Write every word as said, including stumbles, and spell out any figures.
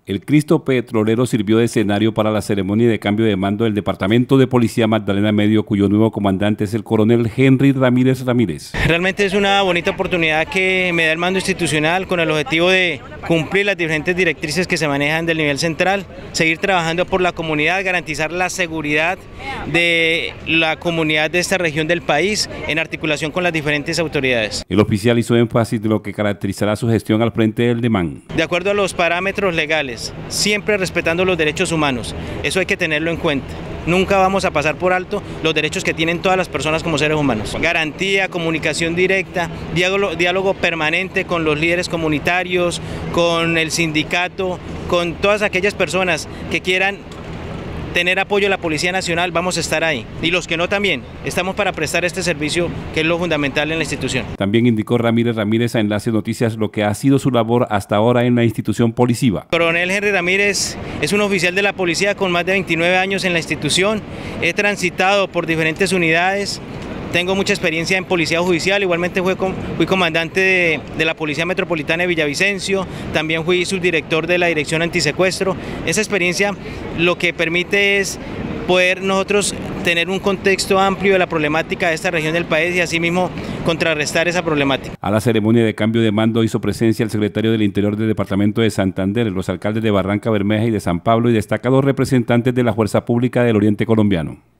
El Cristo Petrolero sirvió de escenario para la ceremonia de cambio de mando del Departamento de Policía Magdalena Medio, cuyo nuevo comandante es el coronel Henry Ramírez Ramírez. Realmente es una bonita oportunidad que me da el mando institucional con el objetivo de cumplir las diferentes directrices que se manejan del nivel central, seguir trabajando por la comunidad, garantizar la seguridad de la comunidad de esta región del país en articulación con las diferentes autoridades. El oficial hizo énfasis de lo que caracterizará su gestión al frente del DEMAN. De acuerdo a los parámetros legales, siempre respetando los derechos humanos, eso hay que tenerlo en cuenta. Nunca vamos a pasar por alto los derechos que tienen todas las personas como seres humanos. Garantía, comunicación directa, diálogo, diálogo permanente con los líderes comunitarios, con el sindicato, con todas aquellas personas que quieran tener apoyo de la Policía Nacional, vamos a estar ahí. Y los que no también, estamos para prestar este servicio que es lo fundamental en la institución. También indicó Ramírez Ramírez a Enlace Noticias lo que ha sido su labor hasta ahora en la institución policiva. Coronel Henry Ramírez es un oficial de la policía con más de veintinueve años en la institución. He transitado por diferentes unidades. Tengo mucha experiencia en policía judicial, igualmente fui, fui comandante de, de la Policía Metropolitana de Villavicencio, también fui subdirector de la Dirección Antisecuestro. Esa experiencia lo que permite es poder nosotros tener un contexto amplio de la problemática de esta región del país y asimismo contrarrestar esa problemática. A la ceremonia de cambio de mando hizo presencia el secretario del Interior del Departamento de Santander, los alcaldes de Barranca Bermeja y de San Pablo y destacados representantes de la Fuerza Pública del Oriente Colombiano.